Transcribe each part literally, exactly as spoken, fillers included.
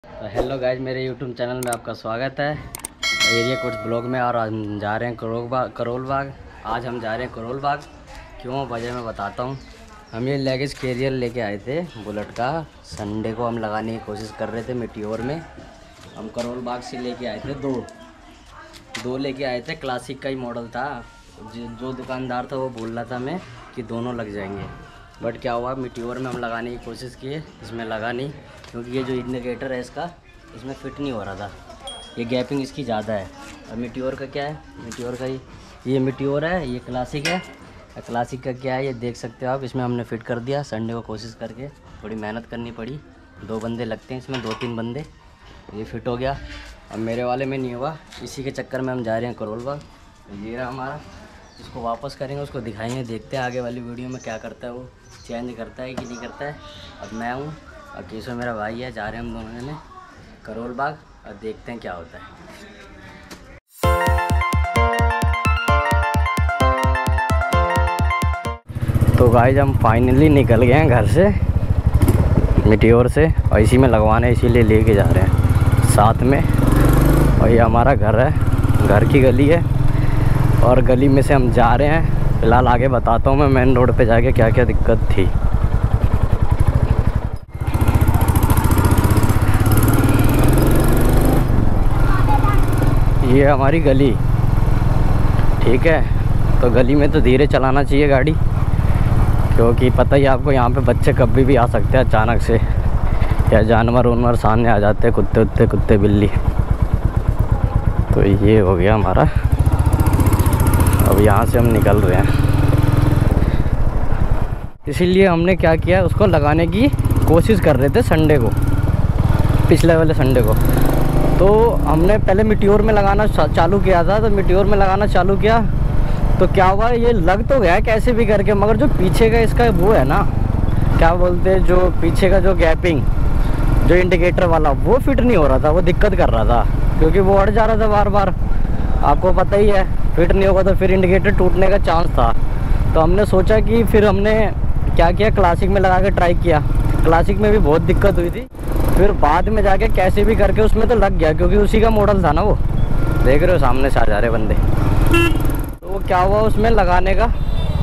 तो hello guys, मेरे YouTube channel में आपका स्वागत है। एरिया कोड्स ब्लॉग में। और हम जा रहे हैं करोल बाग करोल बाग आज हम जा रहे हैं करोल बाग। क्यों वजह मैं बताता हूँ। हम ये लगेज कैरियर लेके आए थे बुलेट का। संडे को हम लगाने की कोशिश कर रहे थे मिट्योर में। हम करोल बाग से लेके आए थे दो दो लेके आए थे। क्लासिक का ही मॉडल था। जो दुकानदार था वो बोल रहा था हमें कि दोनों लग जाएंगे, बट क्या हुआ, मिट्योर में हम लगाने की कोशिश किए, इसमें लगा नहीं, क्योंकि ये जो इंडिकेटर है इसका इसमें फिट नहीं हो रहा था। ये गैपिंग इसकी ज़्यादा है। और मिट्योर का क्या है, मिट्योर का ही ये मिट्योर है, ये क्लासिक है। क्लासिक का क्या है ये देख सकते हो आप। इसमें हमने फिट कर दिया संडे को कोशिश करके। थोड़ी मेहनत करनी पड़ी, दो बंदे लगते हैं इसमें, दो तीन बंदे। ये फिट हो गया। अब मेरे वाले में नहीं हुआ, इसी के चक्कर में हम जा रहे हैं करोल बाग। ये रहा हमारा, इसको वापस करेंगे, उसको दिखाएंगे, देखते हैं आगे वाली वीडियो में क्या करता है, वो चेंज करता है कि नहीं करता है। अब मैं हूँ और केशव मेरा भाई है, जा रहे हैं हम दोनों जने करोल बाग और देखते हैं क्या होता है। तो गाइस हम फाइनली निकल गए हैं घर से, मिट्योर से, और इसी में लगवाना, इसीलिए लेके जा रहे हैं साथ में। और ये हमारा घर है, घर की गली है, और गली में से हम जा रहे हैं। फ़िलहाल आगे बताता हूँ मैं मेन रोड पे जाके क्या क्या दिक्कत थी। ये हमारी गली, ठीक है। तो गली में तो धीरे चलाना चाहिए गाड़ी, क्योंकि पता ही आपको यहाँ पे बच्चे कभी भी आ सकते हैं अचानक से, या जानवर उनवर सामने आ जाते हैं, कुत्ते उत्ते कुत्ते बिल्ली। तो ये हो गया हमारा। अब यहाँ से हम निकल रहे हैं, इसीलिए हमने क्या किया, उसको लगाने की कोशिश कर रहे थे संडे को, पिछले वाले संडे को। तो हमने पहले मिट्योर में लगाना चालू किया था। तो मिट्योर में लगाना चालू किया तो क्या हुआ, ये लग तो गया कैसे भी करके, मगर जो पीछे का इसका वो है ना, क्या बोलते हैं, जो पीछे का जो गैपिंग, जो इंडिकेटर वाला, वो फिट नहीं हो रहा था, वो दिक्कत कर रहा था, क्योंकि वो अड़ जा रहा था बार बार। आपको पता ही है, फिट नहीं होगा तो फिर इंडिकेटर टूटने का चांस था। तो हमने सोचा कि फिर हमने क्या किया, क्लासिक में लगा के ट्राई किया। क्लासिक में भी बहुत दिक्कत हुई थी, फिर बाद में जाके कैसे भी करके उसमें तो लग गया, क्योंकि उसी का मॉडल था ना वो। देख रहे हो सामने से आ जा रहे बंदे। तो वो क्या हुआ उसमें लगाने का,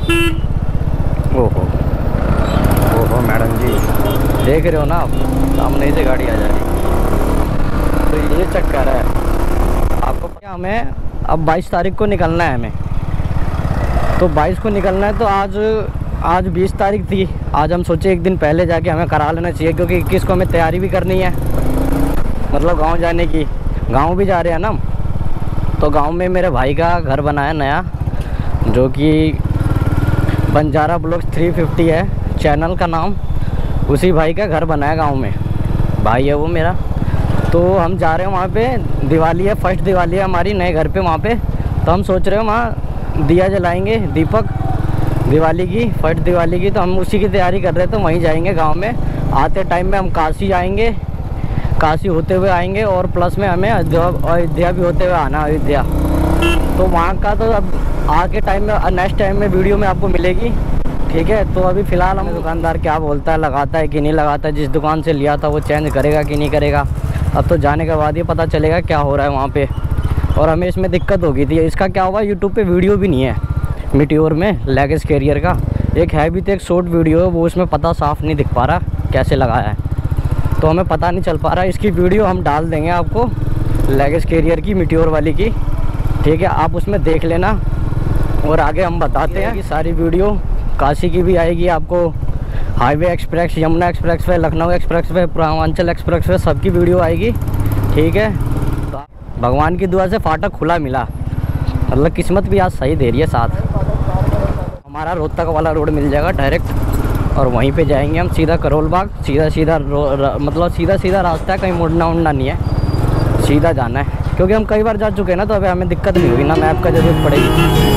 ओहो ओहो मैडम जी, देख रहे हो ना आप, सामने से गाड़ी आ जा रही। तो ये चक्कर है आपको। क्या हमें अब बाईस तारीख को निकलना है हमें, तो बाईस को निकलना है। तो आज आज बीस तारीख थी। आज हम सोचे एक दिन पहले जाके हमें करा लेना चाहिए, क्योंकि इक्कीस को हमें तैयारी भी करनी है, मतलब गांव जाने की। गांव भी जा रहे हैं ना। तो गांव में मेरे भाई का घर बना है नया, जो कि बंजारा ब्लॉग्स थ्री फिफ्टी है चैनल का नाम। उसी भाई का घर बना है गाँव में, भाई है वो मेरा। तो हम जा रहे हैं वहाँ पे, दिवाली है, फर्स्ट दिवाली है हमारी नए घर पे वहाँ पे। तो हम सोच रहे हैं वहाँ दिया जलाएंगे, दीपक, दिवाली की, फर्स्ट दिवाली की। तो हम उसी की तैयारी कर रहे थे, तो वहीं जाएंगे गांव में। आते टाइम में हम काशी आएंगे, काशी होते हुए आएंगे, और प्लस में हमें अयोध्या भी होते हुए आना, अयोध्या। तो वहाँ का तो अब आके टाइम में, नेक्स्ट टाइम में वीडियो में आपको मिलेगी, ठीक है। तो अभी फ़िलहाल हम दुकानदार क्या बोलता है, लगाता है कि नहीं लगाता है, जिस दुकान से लिया था वो चेंज करेगा कि नहीं करेगा। अब तो जाने के बाद ये पता चलेगा क्या हो रहा है वहाँ पे। और हमें इसमें दिक्कत हो गई थी। इसका क्या हुआ, यूट्यूब पे वीडियो भी नहीं है मिट्योर में लगेज कैरियर का। एक है भी तो एक शॉर्ट वीडियो है, वो उसमें पता साफ नहीं दिख पा रहा कैसे लगाया है, तो हमें पता नहीं चल पा रहा। इसकी वीडियो हम डाल देंगे आपको, लगेज कैरियर की, मिट्योर वाली की, ठीक है। आप उसमें देख लेना, और आगे हम बताते हैं कि सारी वीडियो। काशी की भी आएगी आपको, highway express, Yamuna expressway, Lucknow expressway, Purvanchal expressway, सबकी वीडियो आएगी, ठीक है। तो भगवान की दुआ से फाटक खुला मिला, मतलब किस्मत भी आज सही दे रही है साथ। हमारा रोहतक वाला रोड मिल जाएगा डायरेक्ट, और वहीं पे जाएंगे हम सीधा करोल बाग। सीधा सीधा मतलब सीधा सीधा रास्ता है, कहीं मुड़ना उड़ना नहीं है, सीधा जाना है। क्योंकि हम कई बार जा चुके हैं ना, तो अभी हमें दिक्कत नहीं होगी ना, मैप का जरूरत पड़ेगी।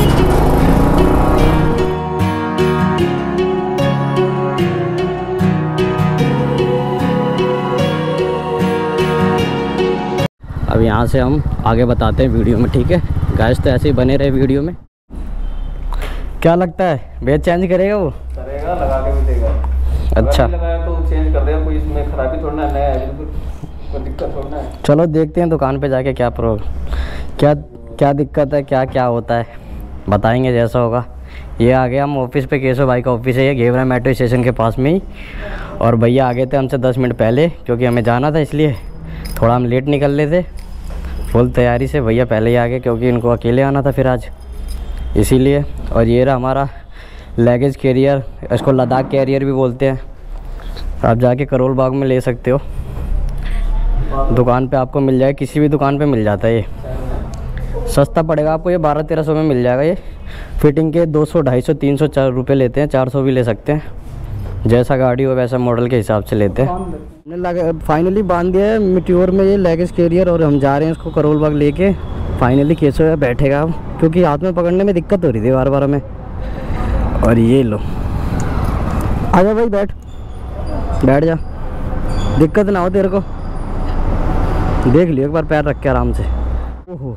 अब यहाँ से हम आगे बताते हैं वीडियो में, ठीक है गाइस। तो ऐसे ही बने रहे वीडियो में। क्या लगता है भैया, चेंज करेगा वो? करेगा, लगा के भी देगा। अच्छा, लगाया तो चेंज कर देगा, कोई इसमें खराबी थोड़ा ना, नया है बिल्कुल। कोई दिक्कत होना है। चलो देखते हैं दुकान पे जाके क्या प्रो क्या क्या दिक्कत है, क्या क्या होता है, बताएंगे जैसा होगा। ये आ गया हम ऑफिस पे, केशव भाई का ऑफिस है ये, घेवरा मेट्रो स्टेशन के पास में ही। और भैया आ गए थे हमसे दस मिनट पहले, क्योंकि हमें जाना था इसलिए थोड़ा हम लेट निकल रहे थे। फुल तैयारी से भैया पहले ही आ गए, क्योंकि इनको अकेले आना था फिर आज, इसीलिए। और ये रहा हमारा लगेज कैरियर, इसको लद्दाख कैरियर भी बोलते हैं। आप जाके करोल बाग में ले सकते हो, दुकान पे आपको मिल जाए, किसी भी दुकान पे मिल जाता है। ये सस्ता पड़ेगा आपको, ये बारह तेरह सौ में मिल जाएगा। ये फिटिंग के दो सौ ढाई सौ तीन सौ चार रुपये लेते हैं, चार सौ भी ले सकते हैं, जैसा गाड़ी हो वैसा मॉडल के हिसाब से लेते हैं। हमने लगा फाइनली बांध दिया है मिट्योर में ये लगेज कैरियर, और हम जा रहे हैं इसको करोल बाग लेके। फाइनली केशव बैठेगा अब, क्योंकि हाथ में पकड़ने में दिक्कत हो रही थी बार बार हमें। और ये लो, आजा भाई बैठ बैठ जा, दिक्कत ना हो तेरे को। देख लियो एक बार पैर रख के आराम से। ओहो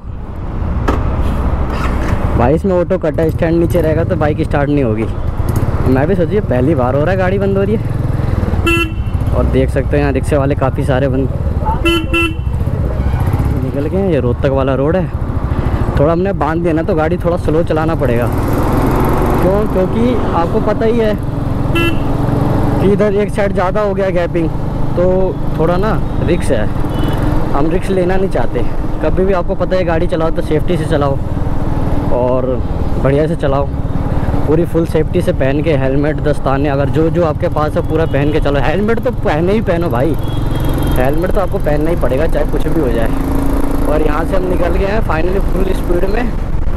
भाई, इसमें ऑटो कटा स्टैंड नीचे रहेगा तो बाइक स्टार्ट नहीं होगी। मैं भी सोचिए पहली बार हो रहा है गाड़ी बंद हो रही है। और देख सकते हैं यहाँ रिक्शे वाले काफ़ी सारे बंद निकल गए हैं। ये रोहतक वाला रोड है, थोड़ा हमने बांध दिया ना तो गाड़ी थोड़ा स्लो चलाना पड़ेगा। क्यों? क्योंकि आपको पता ही है कि इधर एक साइड ज़्यादा हो गया गैपिंग, तो थोड़ा ना रिक्स है, हम रिक्स लेना नहीं चाहते। कभी भी आपको पता है गाड़ी चलाओ तो सेफ्टी से चलाओ और बढ़िया से चलाओ, पूरी फुल सेफ्टी से पहन के, हेलमेट दस्ताने अगर जो जो आपके पास है पूरा पहन के चलो। हेलमेट तो पहने ही पहनो भाई, हेलमेट तो आपको पहनना ही पड़ेगा चाहे कुछ भी हो जाए। और यहाँ से हम निकल गए हैं फाइनली फुल स्पीड में।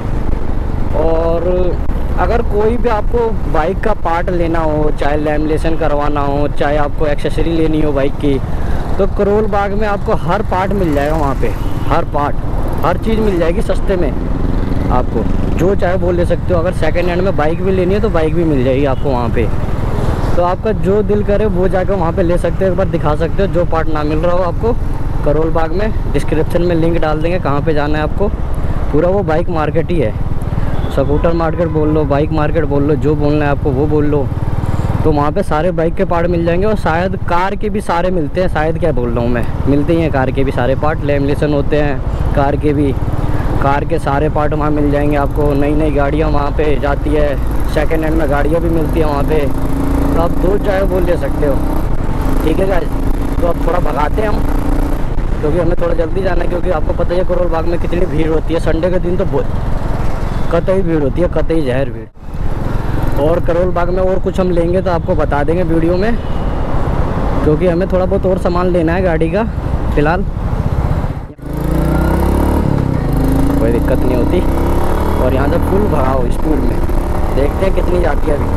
और अगर कोई भी आपको बाइक का पार्ट लेना हो, चाहे लैमिनेशन करवाना हो, चाहे आपको एक्सेसरी लेनी हो बाइक की, तो करोल बाग में आपको हर पार्ट मिल जाएगा। वहाँ पे हर पार्ट, हर चीज़ मिल जाएगी सस्ते में आपको, जो चाहे वो ले सकते हो। अगर सेकंड हैंड में बाइक भी लेनी है तो बाइक भी मिल जाएगी आपको वहाँ पे। तो आपका जो दिल करे वो जाकर वहाँ पे ले सकते हो, एक बार दिखा सकते हो। जो पार्ट ना मिल रहा हो आपको करोल बाग में, डिस्क्रिप्शन में लिंक डाल देंगे कहाँ पे जाना है आपको। पूरा वो बाइक मार्केट ही है, स्कूटर मार्केट बोल लो, बाइक मार्केट बोल लो, जो बोलना है आपको वो बोल लो। तो वहाँ पे सारे बाइक के पार्ट मिल जाएंगे, और शायद कार के भी सारे मिलते हैं। शायद क्या बोल रहा हूँ मैं, मिलते ही हैं कार के भी सारे पार्ट, लैमिनेशन होते हैं कार के भी। कार के सारे पार्ट वहाँ मिल जाएंगे आपको। नई नई गाड़ियाँ वहाँ पे जाती है, सेकंड हैंड में गाड़ियाँ भी मिलती हैं वहाँ पे, तो आप दो चाहे वो ले सकते हो। ठीक है गाइस, तो अब थोड़ा भगाते हैं हम, क्योंकि हमें थोड़ा जल्दी जाना है। क्योंकि आपको पता है करोल बाग में कितनी भीड़ होती है, संडे के दिन तो बहुत कतई भीड़ होती है, कतई जहर भीड़। और करोल बाग में और कुछ हम लेंगे तो आपको बता देंगे वीडियो में, क्योंकि हमें थोड़ा बहुत और सामान लेना है गाड़ी का फ़िलहाल। कोई दिक्कत नहीं होती। और यहाँ से फुल भगाओ स्पीड में, देखते हैं कितनी जाती है अभी।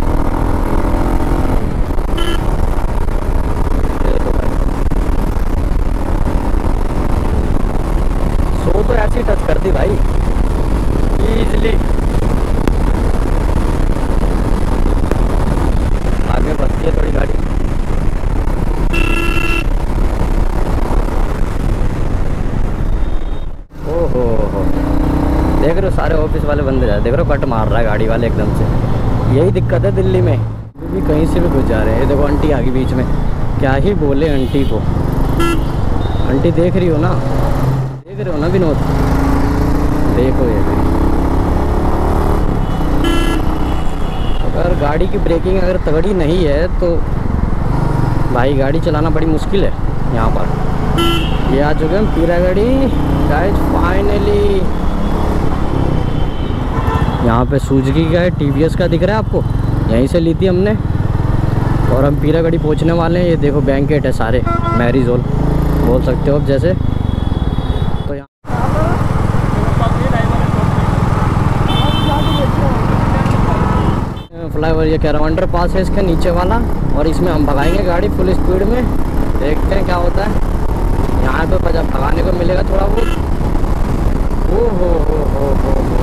सो तो ऐसी टच करती भाई इजली। आगे बढ़ती है थोड़ी गाड़ी। ओहो हो, देख रहे हो सारे ऑफिस वाले बंदे जा, देख रहे हो कट मार रहा है गाड़ी वाले एकदम से। यही दिक्कत है दिल्ली में, भी कहीं से भी घुस जा रहे हैं। ये देखो आंटी आ गई बीच में, क्या ही बोले आंटी को। आंटी देख रही हो ना, देख रहे हो ना विनोद, देखो ये भी। अगर गाड़ी की ब्रेकिंग अगर तगड़ी नहीं है तो भाई गाड़ी चलाना बड़ी मुश्किल है। यहाँ पर ये आ चुके हैं पीरागढ़ी गाइस फाइनली। यहाँ पे सुजुकी का है, टीवीएस का दिख रहा है आपको, यहीं से ली थी हमने। और हम पीरागढ़ी पहुँचने वाले हैं। ये देखो बैंकेट है सारे, मैरिज हॉल बोल सकते हो अब जैसे। तो यहाँ फ्लाईओवर, ये कह रहा हूँ अंडर पास है इसका नीचे वाला, और इसमें हम भगाएंगे गाड़ी फुल स्पीड में, देखते हैं क्या होता है। यहाँ पे बजा भगाने को मिलेगा थोड़ा बहुत। ओ हो हो हो हो हो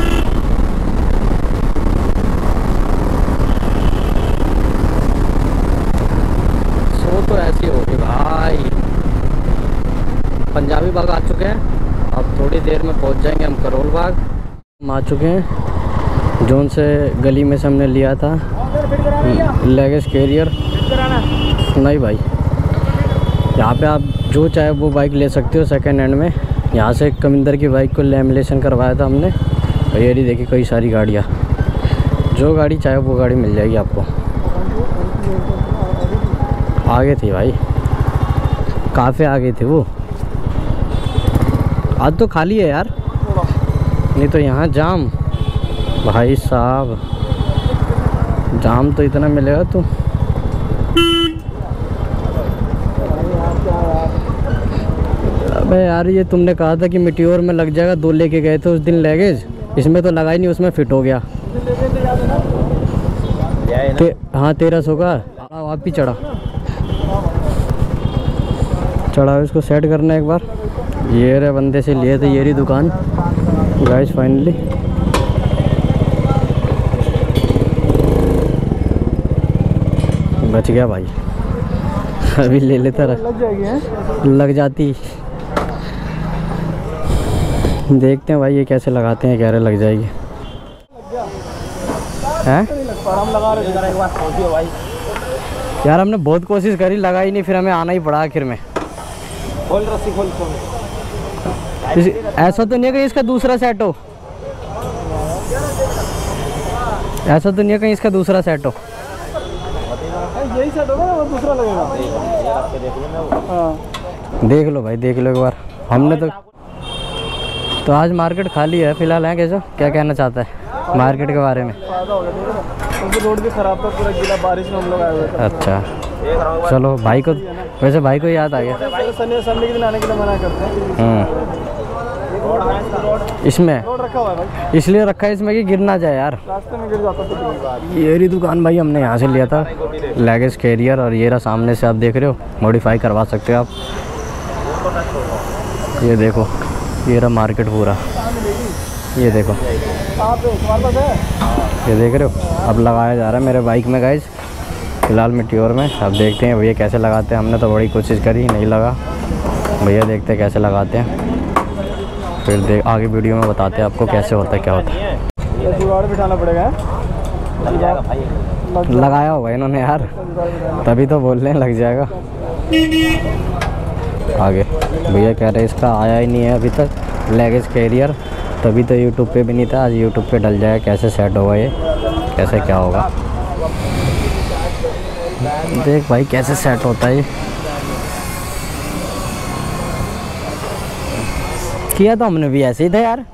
सो तो ऐसी होगी भाई। पंजाबी बाग आ चुके हैं, अब थोड़ी देर में पहुंच जाएंगे हम करोल बाग। हम आ चुके हैं जोन से, गली में से हमने लिया था लगेज कैरियर। नहीं भाई, यहाँ पे आप जो चाहे वो बाइक ले सकते हो सेकंड हैंड में। यहाँ से कमिंदर की बाइक को लैमिनेशन करवाया था हमने, और ये नहीं देखी कई सारी गाड़ियाँ, जो गाड़ी चाहे वो गाड़ी मिल जाएगी आपको। आगे थी भाई, काफ़ी आगे थे वो। आज तो खाली है यार, नहीं तो यहाँ जाम भाई साहब, जाम तो इतना मिलेगा तो। अबे यार ये तुमने कहा था कि मिट्योर में लग जाएगा, दो लेके गए थे उस दिन लगेज, इसमें तो लगा ही नहीं, उसमें फिट हो गया। ते, हाँ तेरह सौ का आप ही चढ़ा चढ़ा इसको सेट करना एक बार। ये रे बंदे से लिए थे, ये रही दुकान गाइस फाइनली। बच गया भाई, अभी ले लेता रहा, लग जाएगी लग जाती। देखते हैं भाई ये कैसे लगाते हैं, कह रहे लग जाएगी हैं। यार हमने बहुत कोशिश करी, लगा ही नहीं, फिर हमें आना ही पड़ा आखिर में। खोल रस्सी खोल खोल। ऐसा तो नहीं है कहीं इसका दूसरा सेट हो, ऐसा तो नहीं है कहीं इसका दूसरा सेट हो। यही सेट होगा ना, दूसरा लगेगा। हाँ देख लो भाई, देख लो एक बार। हमने तो तो आज मार्केट खाली है फिलहाल है। कैसे क्या कहना चाहता है मार्केट के बारे में? रोड भी खराब था, पूरा गीला, बारिश में हम लोग आए हुए थे। अच्छा चलो, भाई को वैसे भाई को याद आ गया, संडे संडे के दिन आने के लिए मना करते हैं। इसमें रोड रखा हुआ है भाई, इसलिए रखा है इसमें कि गिर ना जाए यार, रास्ते में गिर जाता तो। ये रही दुकान भाई, हमने यहाँ से लिया था लगेज कैरियर, और ये रहा सामने से आप देख रहे हो, मॉडिफाई करवा सकते हो आप। ये देखो ये रहा मार्केट पूरा, ये देखो ये देख रहे हो। अब लगाया जा रहा है मेरे बाइक में गाइज, फिलहाल मिट्योर में। अब देखते हैं भैया कैसे लगाते हैं। हमने तो बड़ी कोशिश करी, नहीं लगा। भैया देखते हैं कैसे लगाते हैं, फिर देख आगे वीडियो में बताते हैं आपको कैसे होता है क्या होता है। जुगाड़ बिठाना पड़ेगा, लगाया होगा इन्होंने यार, तभी तो बोल रहे हैं लग जाएगा। आगे भैया कह रहे हैं इसका आया ही नहीं है अभी तक लगेज कैरियर, तभी तो यूट्यूब पे भी नहीं था, आज यूट्यूब पे डल जाएगा कैसे सेट होगा ये, कैसे क्या होगा। देख भाई कैसे सेट होता है। किया तो हमने भी ऐसे ही था यार,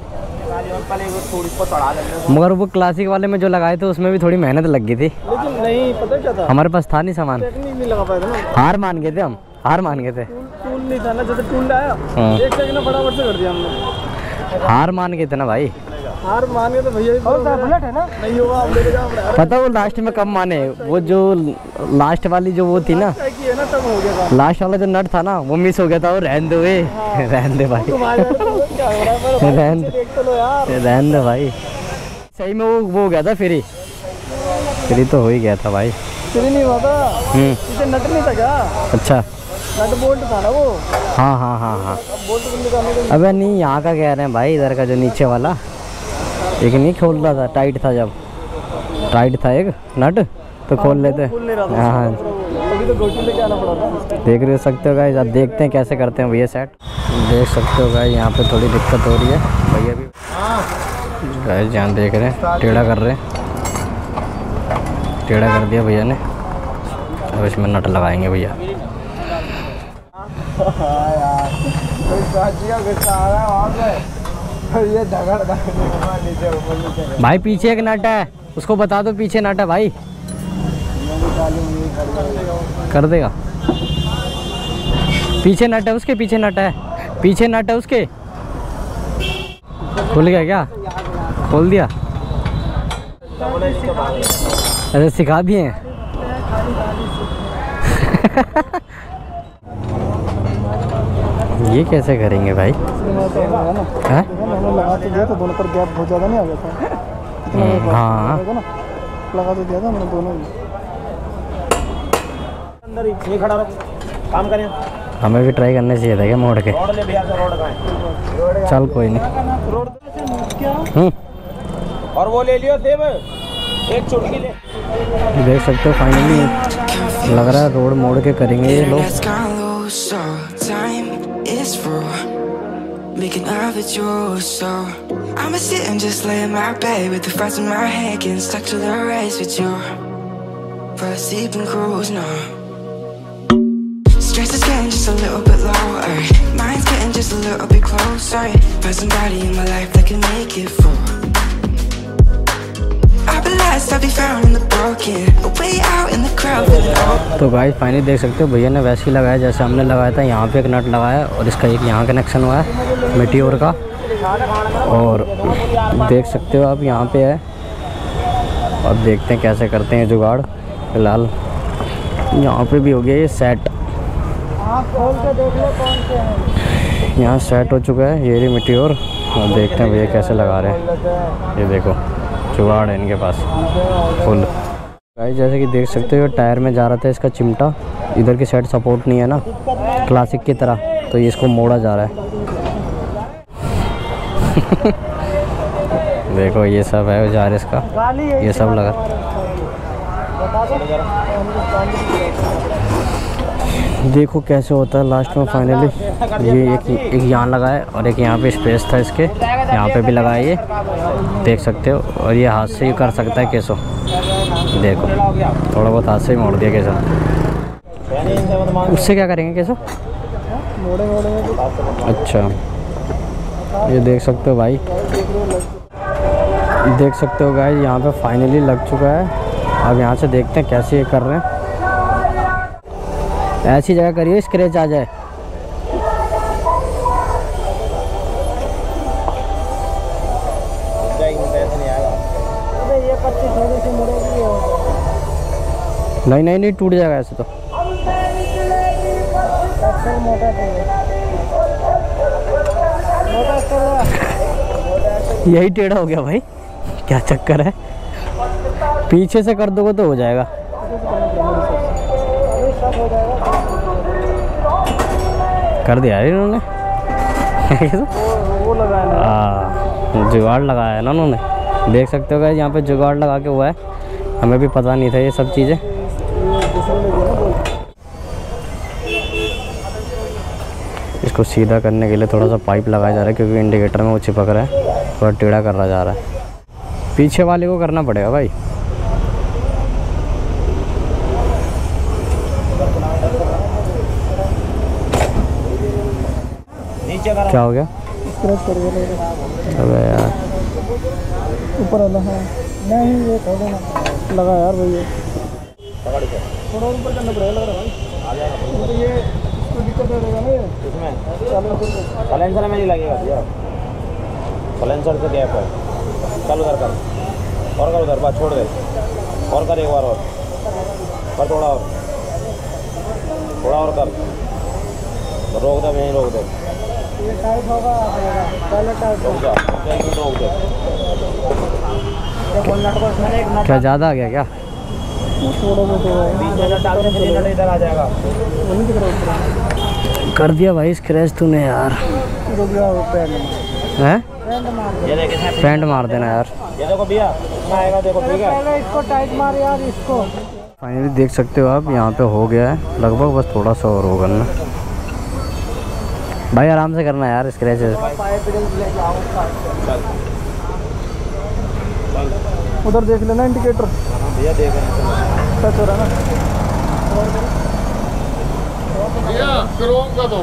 मगर वो क्लासिक वाले में जो लगाए थे उसमें भी थोड़ी मेहनत लग गई थी, लेकिन नहीं पता क्या था, हमारे पास था नहीं सामान, नहीं लगा पाए थे ना। हार मान गए थे हम, हार मान गए थे, टूल नहीं था ना, जैसे टूल आया एक सेकंड में फटाफट से कर दिया हमने, हार मान गए थे ना भाई, हार मान गए तो भैया बुलेट है ना, नहीं होगा लेके जाओ। पता वो लास्ट में कब माने, वो जो लास्ट वाली जो वो थी ना, तब हो गया था। लास्ट वाला जो नट था ना वो मिस हो गया था, वो रहन दो वे, रहन दे भाई, रहन रहन दे भाई। सही में वो वो हो गया था, फ्री फ्री तो हो ही गया था भाई, फ्री नहीं हुआ था, इसे नट नहीं था क्या? अच्छा नट बोल्ट था ना वो। हाँ हाँ हाँ हाँ अबे नहीं, यहाँ का कह रहे हैं भाई, इधर का जो नीचे वाला एक नहीं खोल रहा था, टाइट था, जब टाइट था एक नट तो खोल लेते। हाँ देख रहे सकते हो गाइस, अब देखते हैं कैसे करते हैं भैया सेट। देख सकते हो गाइस यहाँ पे थोड़ी दिक्कत हो रही है, भैया भी गाइस यहाँ देख रहे हैं, टेढ़ा कर रहे हैं, टेढ़ा कर दिया भैया ने। अब इसमें नट लगाएंगे भैया। भाई पीछे एक नट है, उसको बता दो पीछे नट है भाई, कर देगा। पीछे नट है उसके, पीछे नट है, पीछे नट है उसके। खुल गया क्या? खोल दिया? अरे सिखा दिए हैं। ये कैसे करेंगे भाई? हैं? लगा तो दिया था, दोनों पर गैप बहुत ज़्यादा नहीं आ गया था। हाँ लगा तो दिया था मैंने दोनों ही। अंदर ही खड़ा रहो, काम करें। हमें भी ट्राई करना चाहिए था क्या मोड़ के? चल कोई नहीं। और वो ले लियो देव, एक चुटकी ले। देख सकते हो फाइनली लग रहा है रोड मोड़ के करेंगे ये लोग। so time is for making love with you. So I'ma sit and just lay in my bed with the thoughts in my head, getting stuck to the race with you. For a sleeping cruise now. Stress is getting just a little bit lower, mind's getting just a little bit closer. Find somebody in my life that can make it for. I'll be last, I'll be found in the broken, way out in the crowd. तो guys finally देख सकते हो भैया ने वैसे ही लगाया जैसे हमने लगाया था। यहाँ पे एक नट लगाया और इसका एक यहाँ कनेक्शन हुआ है मेटियोर का। और देख सकते हो आप यहाँ पे है। और देखते हैं कैसे करते हैं जुगाड़। फिलहाल यहाँ पे भी हो गया ये सेट। यहाँ सेट हो चुका है ये रही मेटियोर। और देखते हैं भैया कैसे लगा रहे हैं। ये देखो जुगाड़ है इनके पास फुल। गाइस जैसे कि देख सकते हो टायर में जा रहा था इसका चिमटा। इधर की साइड सपोर्ट नहीं है ना क्लासिक की तरह, तो ये इसको मोड़ा जा रहा है। देखो ये सब है जार इसका, ये सब लगा। देखो कैसे होता है लास्ट में फाइनली। ये एक एक यहाँ लगा है और एक यहाँ पे स्पेस था इसके, यहाँ पे भी लगा है ये देख सकते हो। और ये हाथ से ही कर सकता है केसो। देखो थोड़ा बहुत हाथ से ही मोड़ दिया केसो। उससे क्या करेंगे केसो? अच्छा ये देख सकते हो भाई, देख सकते हो गाइस यहाँ पे फाइनली लग चुका है। अब यहाँ से देखते हैं कैसे ये कर रहे हैं। ऐसी जगह करिए स्क्रैच आ जाए। नहीं नहीं नहीं टूट जाएगा ऐसे तो। यही टेढ़ा हो गया भाई, क्या चक्कर है? पीछे से कर दोगे तो हो जाएगा। कर दिया इन्होंने। वो लगाया हाँ जुगाड़ लगाया है ना उन्होंने। देख सकते हो गाइस यहाँ पे जुगाड़ लगा के हुआ है। हमें भी पता नहीं था ये सब चीज़ें। इसको सीधा करने के लिए थोड़ा सा पाइप लगाया जा रहा है क्योंकि इंडिकेटर में वो चिपक रहा है, थोड़ा टेढ़ा कर रहा जा रहा है। पीछे वाले को करना पड़ेगा भाई। क्या हो गया? अबे यार ऊपर वाला है नहीं, ये थोड़ा लगा यार भैया, थोड़ा ऊपर करना पड़ेगा लग रहा है भाई। आ जाएगा तो ये इसको दिक्कत रहेगा ना। इसमें सलेंसर में नहीं लगेगा भैया, सलेंसर से गैप है। चल उधर कर और कर उधर बात छोड़ दे और कर एक बार और कर, थोड़ा और थोड़ा और कर, रोक दे यहीं रोक दे। ये टाइट होगा पहले टाइट होगा रोक दे। क्या ज़्यादा आ गया क्या? थोड़ा बहुत इधर आ जाएगा। कर दिया भाई स्क्रैच तूने यार। हैं? पैंट मार देना यार। ये देखो भैया आएगा, देखो ठीक है। इसको टाइट मार यार इसको। फाइनली देख सकते हो आप यहाँ पे हो गया है लगभग, बस थोड़ा सा और होगा ना भाई। आराम से करना यार स्क्रैच। उधर देख लेना इंडिकेटर भैया, देख टच हो रहा है ना भैया, क्रोम का दो।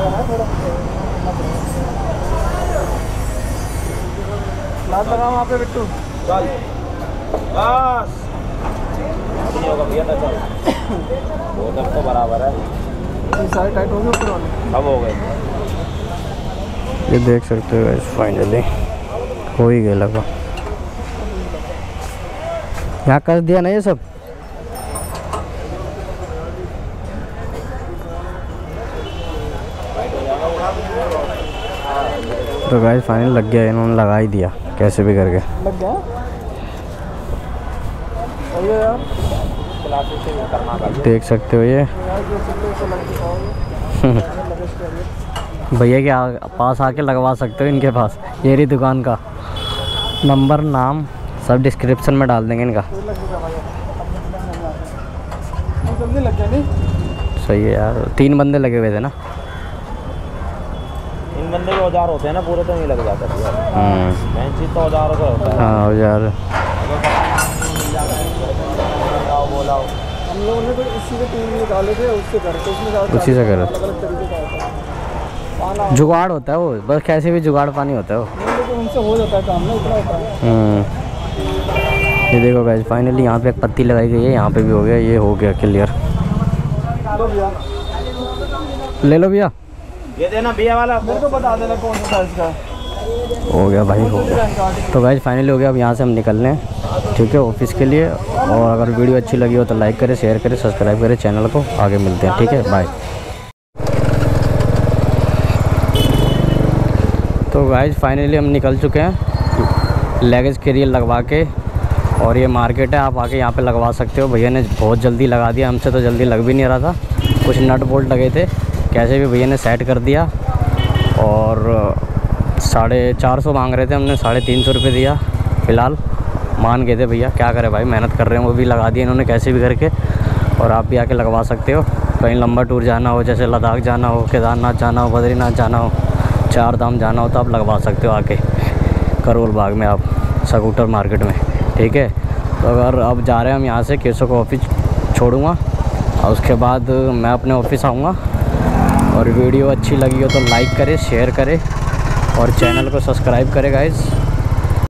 लात लगा वहाँ पे बिट्टू। चल बस नहीं होगा भैया, तो चल वो तब तो बराबर है। सारे टाइट हो गए ऊपर वाले, सब हो गए। ये देख सकते हो फाइनली हो ही गया लगा। यहाँ कर दिया ना ये सब। तो गाइस फाइनल लग गया, इन्होंने लगा ही दिया कैसे भी करके लग गया। देख सकते हो ये भैया के पास आके लगवा सकते हो इनके पास। ये रही दुकान का नंबर, नाम सब डिस्क्रिप्शन में डाल देंगे इनका। सही है यार, तीन बंदे लगे हुए थे ना। इन बंदे के औजार होते हैं ना पूरे, तो नहीं लग जाता यार। हम्म मेन चीज़ तो औजारों का होता है। हाँ औजार। बोला हम लोगों ने तो इसी के टीम निकाले थे, उससे करके उसमें उसी से करे अलग अलग तरीके का होता है। पाना जुगाड़ होता है वो, बस कैसे भी जुगाड़ पानी होता है वो। नहीं, लेकिन उनसे हो जाता है काम ना, इतना होता है। हम्म ये देखो गाइस, फाइनली यहाँ पे एक पत्ती लगाई गई है, यहाँ पे भी हो गया, ये हो गया क्लियर। तो भैया ले लो भैया, ये देना भैया वाला। मेरे को बता देना कौन सा साइज का है। हो गया भाई, हो गया। तो गाइस फाइनली हो गया, अब यहाँ से हम निकल रहे हैं, ठीक है, ऑफिस के लिए। और अगर वीडियो अच्छी लगी हो तो लाइक करें, शेयर करें, सब्सक्राइब करें चैनल को। आगे मिलते हैं, ठीक है, बाय। तो गाइस फाइनली हम निकल चुके हैं लगेज कैरियर लगवा के, और ये मार्केट है, आप आके यहाँ पे लगवा सकते हो। भैया ने बहुत जल्दी लगा दिया, हमसे तो जल्दी लग भी नहीं रहा था, कुछ नट बोल्ट लगे थे, कैसे भी भैया ने सेट कर दिया। और साढ़े चार सौ मांग रहे थे, हमने साढ़े तीन सौ रुपये दिया फ़िलहाल, मान गए थे भैया। क्या करें भाई, मेहनत कर रहे हैं, वो भी लगा दिया इन्होंने कैसे भी करके। और आप भी आके लगवा सकते हो, कहीं लंबा टूर जाना हो, जैसे लद्दाख जाना हो, केदारनाथ जाना हो, बद्रीनाथ जाना हो, चार धाम जाना हो, तो आप लगवा सकते हो आके करोल बाग में, आप स्कूटर मार्केट में, ठीक है। तो अगर अब जा रहे हैं हम यहाँ से, केशव का ऑफिस छोड़ूंगा और उसके बाद मैं अपने ऑफिस आऊँगा। और वीडियो अच्छी लगी हो तो लाइक करें, शेयर करें और चैनल को सब्सक्राइब करें गाइस।